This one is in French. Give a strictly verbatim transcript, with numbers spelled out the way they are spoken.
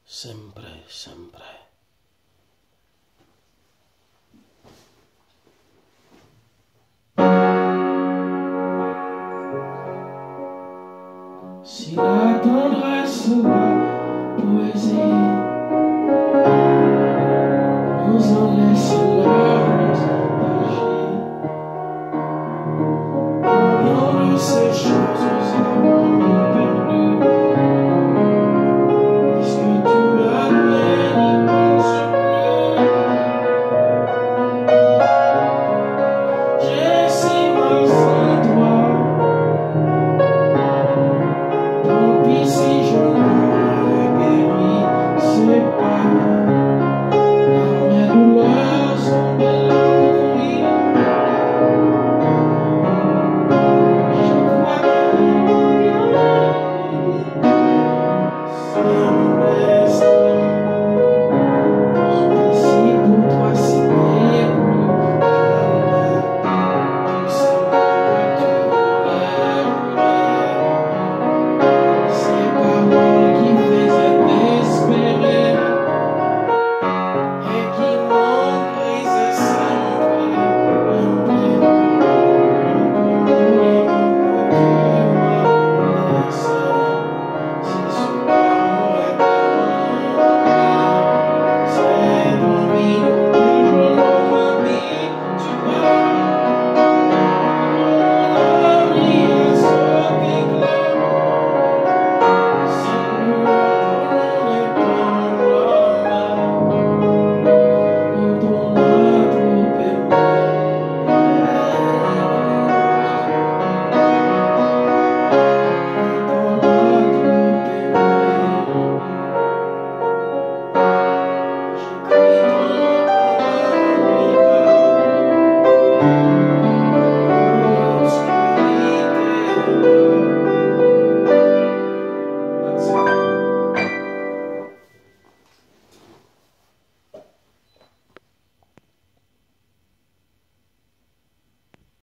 sempre, sempre. Si la tendresse va poésie nous en laisse la nostalgie, combien de ces choses avons-nous perdu? Est-ce que tu l'avais n'y penses plus? J'ai si mal sans toi. Tant pis si je ne guéris, c'est pas car mes douleurs sont belles à mourir. Chaque fois que ça me reste, et si pour toi c'était plus jamais tout ce que tu voulais, voulais. Ces paroles qui faisaient espérer et qui m'ont brisé sempre, un peu, un peu mourir que tu m'as laissé. C'est super c'est une vie auquel je ne m'habitue pas. La vie est ce qu'éclaire. Thank you.